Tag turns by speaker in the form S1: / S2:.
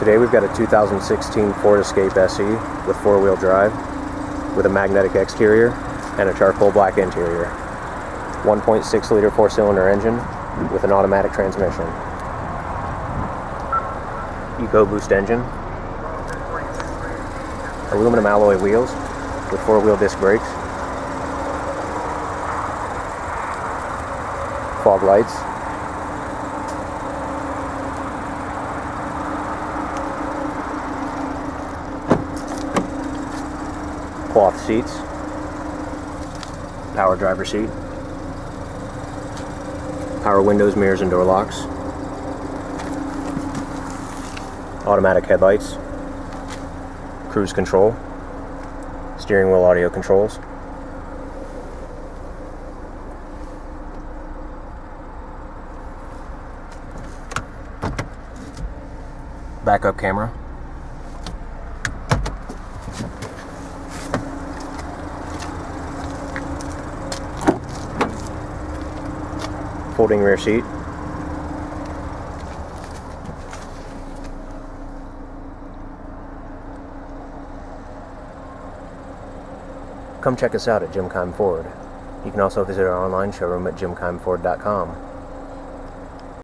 S1: Today we've got a 2016 Ford Escape SE with four-wheel drive with a magnetic exterior and a charcoal black interior. 1.6 liter four-cylinder engine with an automatic transmission. EcoBoost engine. Aluminum alloy wheels with four-wheel disc brakes. Fog lights. Cloth seats. Power driver seat. Power windows, mirrors, and door locks. Automatic headlights. Cruise control. Steering wheel audio controls. Backup camera. Folding rear seat. Come check us out at Jim Keim Ford. You can also visit our online showroom at jimkeimford.com.